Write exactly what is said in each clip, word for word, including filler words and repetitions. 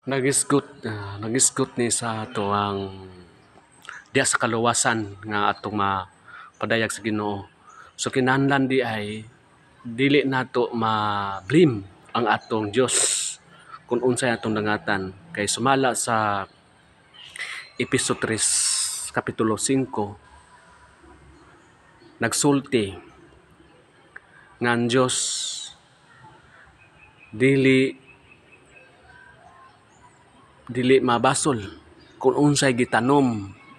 Nagisgot ah, nagisgot ni sa ato ang diya sa kaluwasan nga atong mapadayag sa Ginoo. So kinahanglan di ay dili nato ma-blame ang atong Dios kung unsay atong dangatan kay sumala sa Episo tres kapitulo singko nagsulti nga ang Dios dili dili mabasol kung unsay gitanom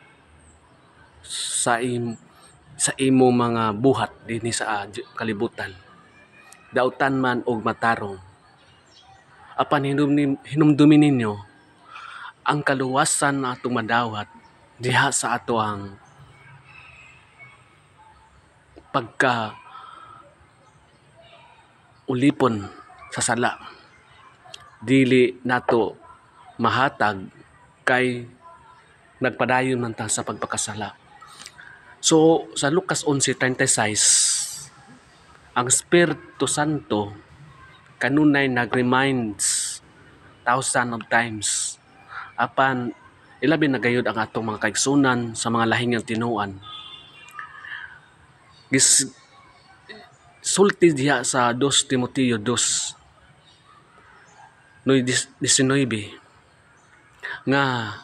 sa im, sa imo mga buhat dinhi sa kalibutan. Dautan man og matarong. Apan hinumdumi, hinumdumi ninyo ang kaluwasan na atong madawat diha sa ato ang pagka ulipon sa sala. Dili nato mahatag kay nagpadayon man ta sa pagpakasala. So sa Lucas eleven thirty-six, ang Espiritu Santo kanunay nag-reminds thousand of times apan ilabi na gayud ang atong mga kaigsunan sa mga lahing nga tinuan. Gis sulti diha sa Dos Timoteo two nineteen nga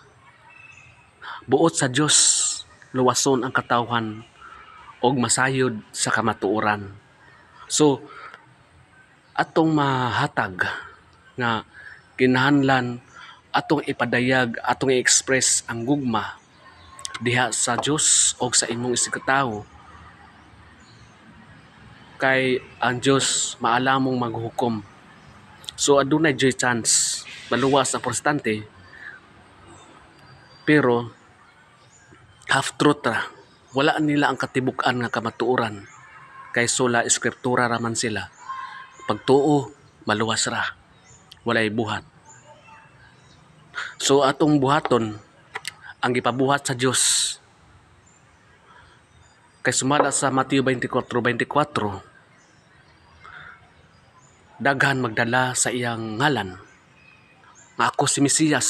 buot sa Dios luwason ang katawhan og masayod sa kamatuoran. So atong mahatag nga kinahanglan atong ipadayag, atong i-express ang gugma diha sa Dios o sa imong isigkatawo kay ang Dios maalamong maghukom. So adunay joy chance maluwas ang porstante pero half truth ra, wala nila ang katibuk-an nga kamatuoran kay sola eskriptura raman sila. Pagtuo maluwas ra, walay buhat. So atong buhaton ang gipabuhat sa Dios kay sumala sa Mateo twenty-four twenty-four daghan magdala sa iyang ngalan nga ako si Mesiyas,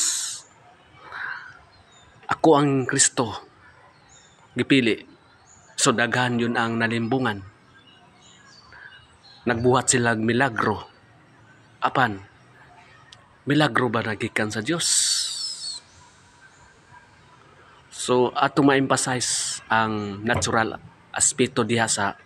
ako ang Kristo gipili. So daghan yun ang nalimbungan, nagbuhat sila milagro. Apan milagro ba nagikan sa Dios? So ato ma-emphasize ang natural aspeto diha sa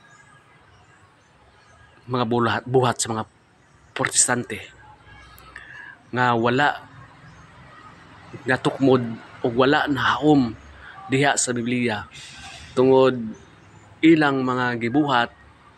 mga buhat, buhat sa mga protestante nga wala natukmod o wala nahaom diha sa Biblia tungod ilang mga gibuhat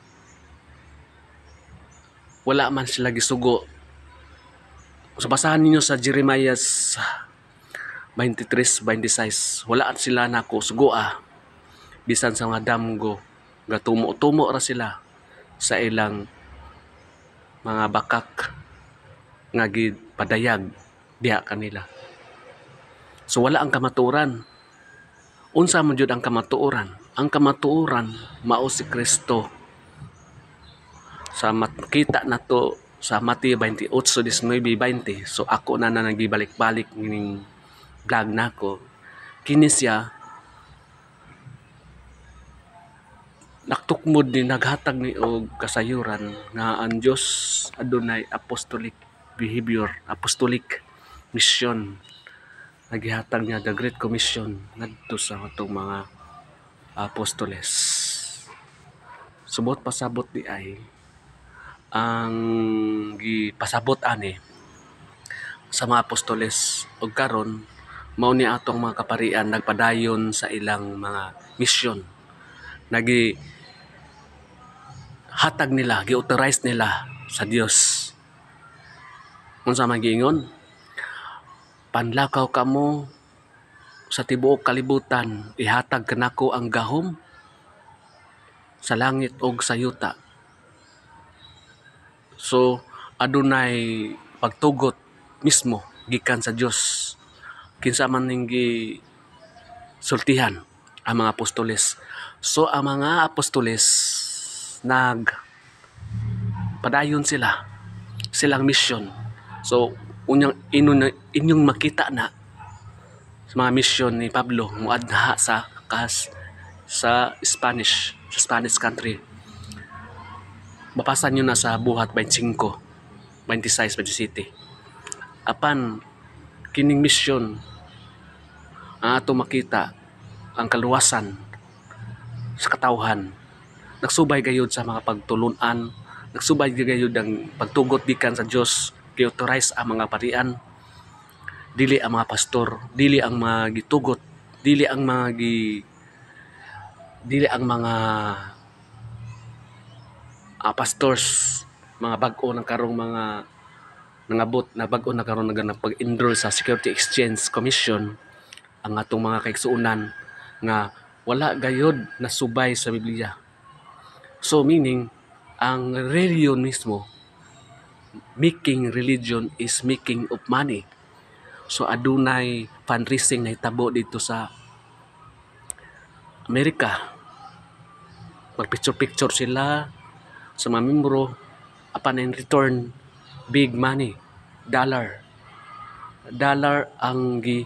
wala man sila gisugo. So basahan ninyo sa Jeremiah twenty-three twenty-six, wala sila nako sugoa bisan sa mga damgo gatumo-tumo ra sila sa ilang mga bakak nga gipadayag diha kanila. So wala ang kamatuoran. Unsa man jud ang kamatuoran? Ang kamatuoran mao si Kristo. Sa makita nato sa Mateo twenty-eight nineteen twenty. So ako na na nagibalik-balik ning vlog nako. Kini siya naktukmod ni naghatag ni og kasayuran nga ang Dios adunay apostolic behavior, apostolic mission. Naghihatag niya the Great Commission ngadto sa atong mga apostoles. Subot pasabot di ay ang gipasabot ani sa mga apostoles ug karon mao ni atong mga kaparian nagpadayon sa ilang mga mission. Nagi hatag nila, gi-authorize nila sa Dios. Unsa man giingon? Panlakaw kamo sa tibuok kalibutan, ihatag kanako ang gahom sa langit og sa yuta. So adunay pagtugot mismo gikan sa Dios kinsa man ning gi sultihan ang mga apostoles. So ang mga apostoles nag padayon sila silang mission. So unyang ino na inyong makita na sa mga misyon ni Pablo muadha sa kas sa Spanish sa Spanish country. Mapasa nyo na sa buhat twenty-five, twenty-six, twenty-seven. Apan kining misyon ang ato makita ang kaluwasan sa katawhan. Nagsubay gayud sa mga pagtulunan, nagsubay gayud ang pagtugot gikan sa Dios, gi-authorize ang mga parian, dili ang mga pastor, dili ang mga gitugot, dili ang mga gi dili ang mga uh, pastors, mga bag-o ng karong mga nangabot na bag-o na karon nga nagpag-enroll sa Security Exchange Commission ang atong mga kaigsuonan nga wala gayod na subay sa Biblia. So meaning ang religion mismo, making religion is making of money. So adunay fundraising na hitabo dito sa Amerika. Magpicture-picture sila sa mga membro, apan in return big money, dollar. Dollar ang gi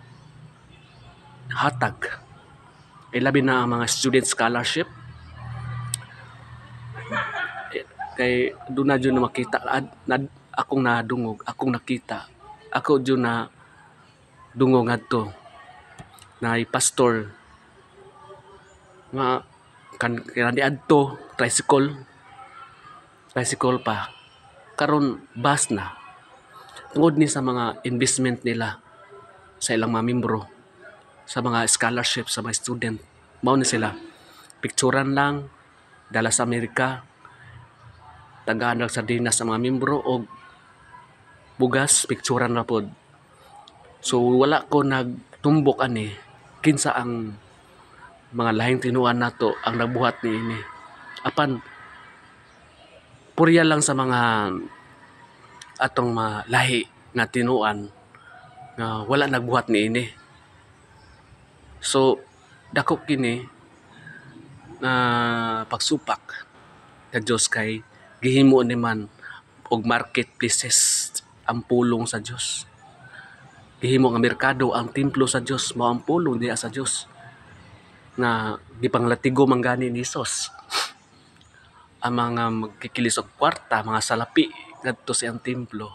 hatag. Ilabi na ang mga student scholarship. Kay doon na dyan na makita, ad, na, akong nadungog, akong nakita. Ako dyan na dungog adto na pastor nga kan kanadi adto tricycle tricycle pa karon bus na tungod ni sa mga investment nila sa ilang mga membro sa mga scholarship sa mga student. Mao ni sila picturean lang dala sa Amerika, tagaan lang sardinas sa mga membro o bugas picturean na pod. So wala ko nagtumbok ani kinsa ang mga lahing tinuan nato ang nagbuhat ni ini. Apan purya lang sa mga atong mga lahi nga tinuan nga wala nagbuhat ni ini. So dako kini na uh, pagsupak ka Dios kay gihimo ni man og marketplaces ang pulong sa Dios. Gihimo nga merkado ang templo sa Dios, mao ang pulong diha sa Dios na gipanglatigo manggani ni Hesus. Ang mga magkikilis og kwarta, mga salapi ngadto sa iyang templo.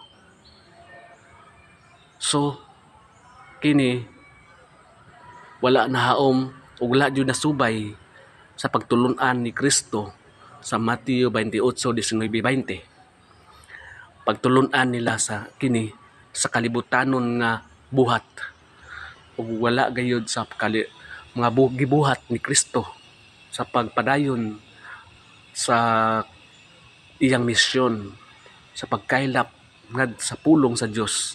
So kini wala na haom ug wala jud nasubay sa pagtulun-an ni Kristo sa Mateo twenty-eight, nineteen, twenty. Pagtulun-an nila sa kini sa kalibutanon nga buhat ug wala gayud sa kali, mga bu, gibuhat ni Kristo sa pagpadayon sa iyang misyon sa pagkaylap ngad sa pulong sa Dios.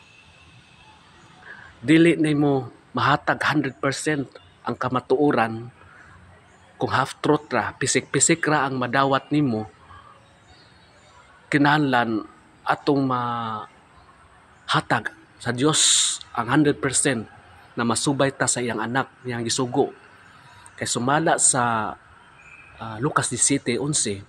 Dili nimo mahatag one hundred percent ang kamatuoran kung half truth ra, pisik-pisik ra ang madawat nimo. Kinahanglan atong mahatag sa Dios ang one hundred percent na masubay ta sa iyang anak niyang gisugo. Kay sumala sa uh, Lucas seventeen eleven,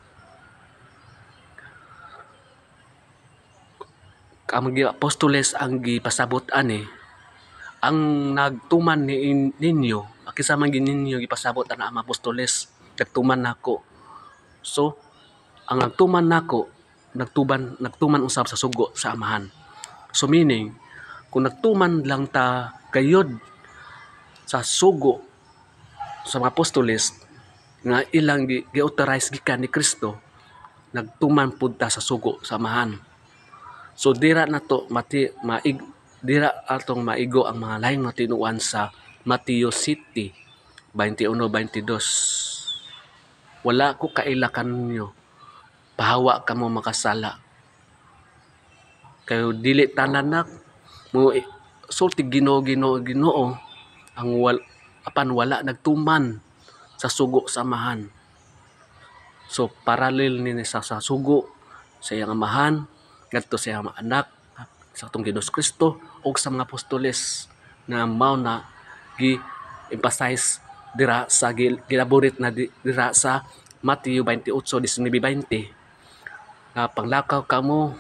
ang mga apostoles ang gipasabot ani ang nagtuman ni ninyo, akisa man gininyo gipasabot ana ang apostoles, nagtuman nako. So ang nagtuman nako nagtuban nagtuman usab sa sugo sa amahan. So meaning kung nagtuman lang ta gayod sa sugo sa mga apostoles nga ilang gi-authorize gikan ni Kristo, nagtuman pud ta sa sugo sa amahan. So dira nato mati maig dira atong maigo ang mga laing mga tinuan sa Mateo City twenty-one twenty-two. Wala ko kailakan ninyo pahawa kamo makasala. Kayo dili tananak mo sulti Ginoo Ginoo Ginoo ang wal, apan wala nagtuman sa sugo sa amahan. So parallel ni sa, sa sugo sa iyang amahan ngadto sa iyang anak sa atong Ginoos Kristo ug sa mga apostoles na mao na gi-emphasize dira sa gilaborate na dira sa Mateo twenty-eight, nineteen, twenty. Na panglakaw kamo